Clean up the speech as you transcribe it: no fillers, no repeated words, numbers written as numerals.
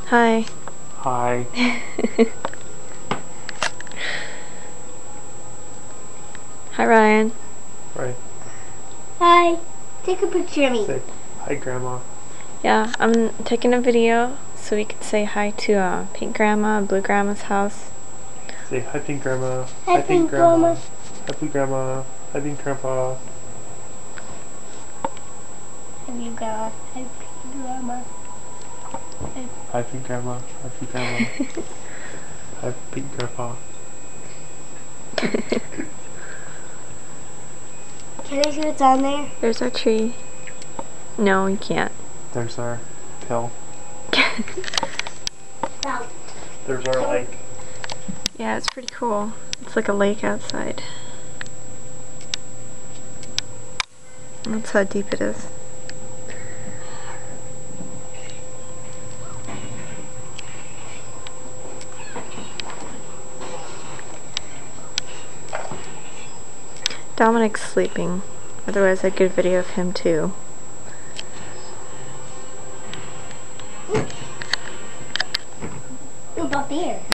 Hi. Hi. Hi, Ryan. Right. Hi. Take a picture of me. Say hi, Grandma. Yeah, I'm taking a video so we can say hi to Pink Grandma and Blue Grandma's house. Say hi, Pink Grandma. Hi, Pink Grandma. Hi, Blue Grandma. Hi, Pink Grandpa. Hi, Pink Grandma. Hi, Pink Grandma. Hi, Pink Grandma. Hi, Pink Grandma. Hi, Pink Grandpa. Can I see what's on there? There's our tree. No, you can't. There's our hill. No. There's our lake. Yeah, it's pretty cool. It's like a lake outside. That's how deep it is. Dominic's sleeping. Otherwise, I'd get a video of him too. What about there?